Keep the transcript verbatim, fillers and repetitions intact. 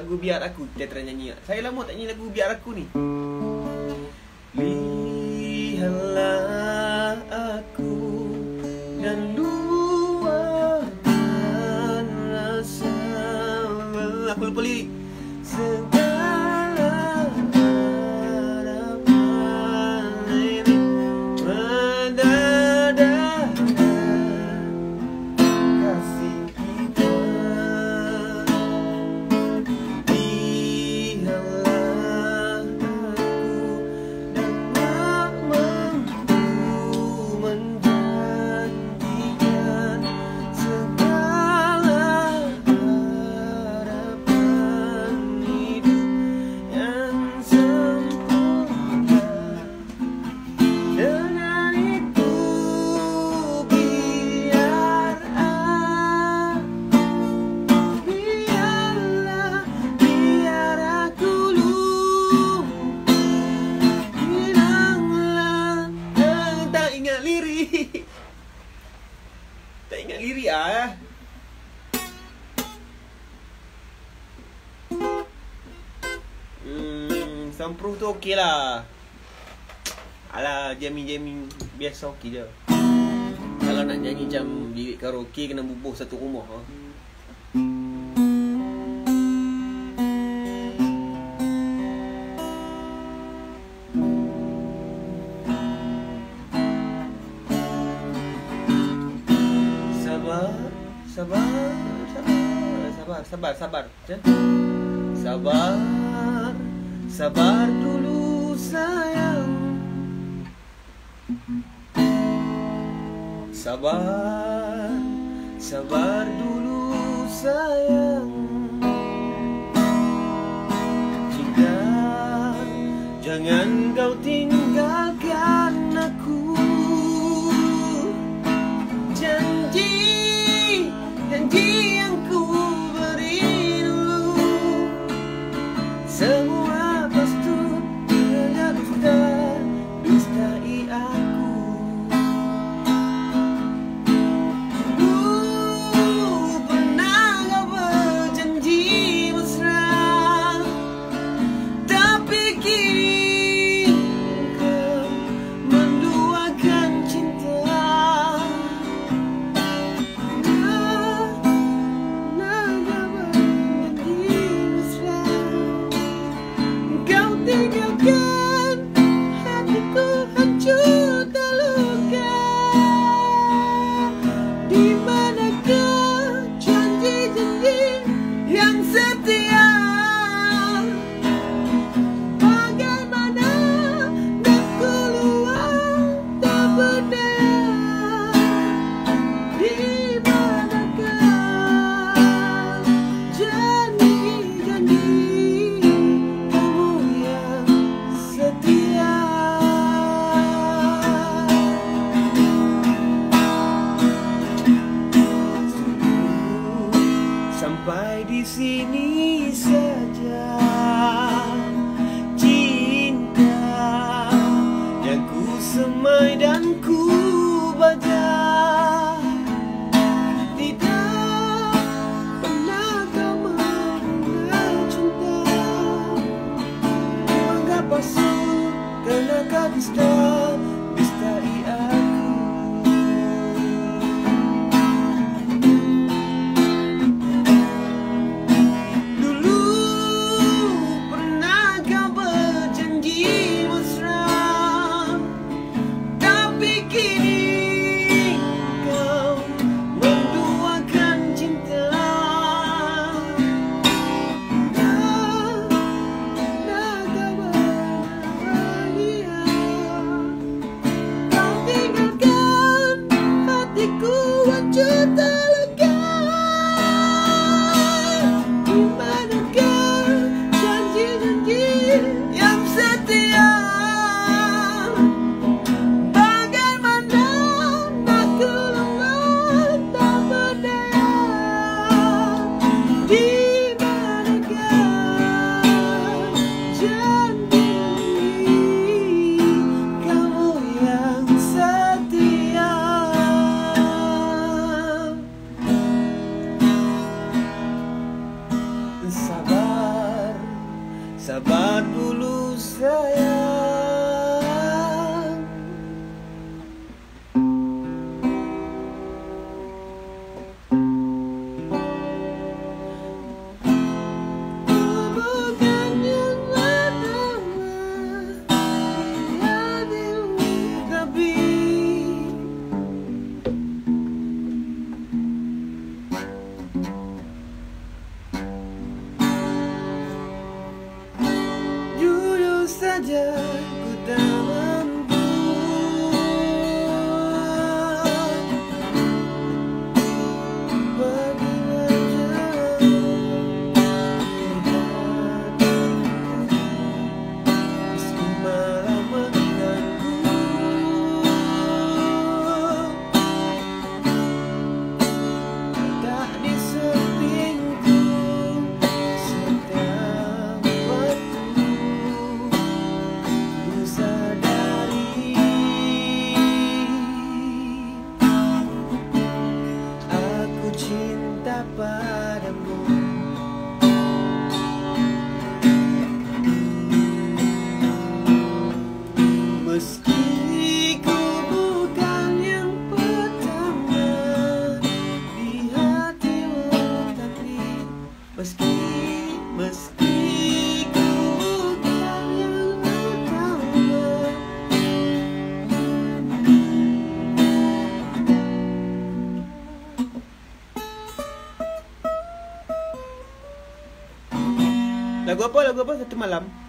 lagu Biar Aku. Kita try nyanyi. Saya lama tak nyanyi lagu Biar Aku ni. Lihatlah aku dan luahkan rasa. Aku lupa lirik. Segala harapan ini mendadak kasih kita. Lihatlah aku dan tak mampu menjanjikan segala harapan hidup yang sempurna. Dengan itu biar aku, biarlah, biar aku lumpuh, hilanglah. Eh, tak ingat lirik. Tak ingat lirik ah. Hmm, Soundproof tu okey lah. Alah, jamming-jamming biasa okey je. Kalau nak nyanyi macam lirik karaoke, kena bubuh satu rumah ha. Sabar, sabar, sabar, sabar, sabar, sabar. Macam? Sabar, sabar dulu sayang. Sabar, sabar dulu sayang. Cinta, jangan kau tinggalkan aku. Janji, janji yang ku beri dulu, semua pasti hanya dusta, dustai aku. Dulu pernah kau berjanji mesra, tapi kini kau menduakan cinta. Tinggalkan hatiku hancur terluka. Di manakah janji-janji yang setia? Bagaimana nak keluar tak berdaya? Di manakah janji-janji setia? Sampai di sini saja cinta yang ku semai dan ku baca. Tidak pernah kau mengenal cinta. Menganggap palsu karena kau dusta, dustai aku. Dulu pernah kau berjanji mesra, tapi kini kau menduakan cinta. Nah, kau bahagia. Kau tinggalkan hatiku hancur terluka. Di manakah janji-janji yang setia? Bagaimana nak keluar tak berdaya? Di manakah janji kamu yang setia? padamu. Meski ku bukan yang pertama di hatimu, tapi meski meski ku bukan yang pertama. Lagu apa? Lagu apa? Satu Malam.